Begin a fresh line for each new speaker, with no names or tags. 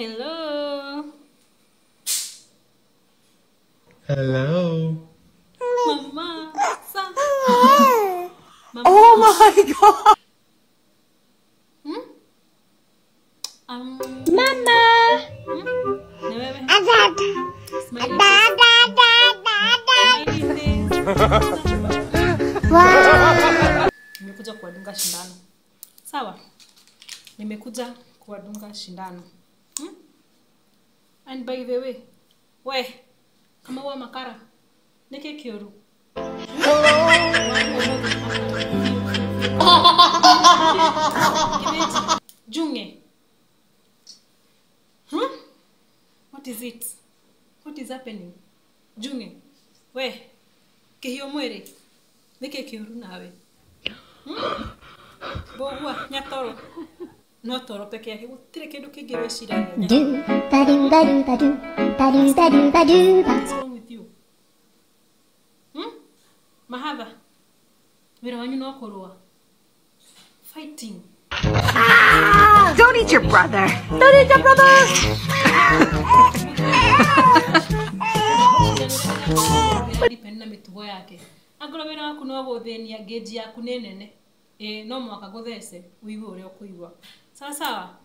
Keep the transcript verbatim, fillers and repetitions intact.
Hello.
Hello.
Mama. Son. Mama.
Oh my god.
Hmm? Um.
Mama.
Hmm? Na wewe.
Dad.
Smiley
Dad,
face.
dad, dad, dad.
Smiley face.
Wow.
Nimekuja kuwadunga shindano. Sawa? Nimekuja kuwadunga shindano. Hmm? And by the way, we kama wa makara neke kioru. Junge. Huh? What is it? What is happening? Junge. We kihio mwere neke kioru nawe. Hmm? Bogwa nyatoro. No toro peke yake gutire kindu kingi weciragia.
Do ba do ba do ba do ba do ba do ba do.
What's wrong with you? Hmm? Mahadha. Wira wanyu no kurua. Fighting.
Ah, don't eat your brother. Don't eat your brother.
Depend na mitugo yake. Angoro wira waku no guthenia geji yaku ne nene. Eh no mwaka guthece uigue uria ukuigua. Sawa sawa.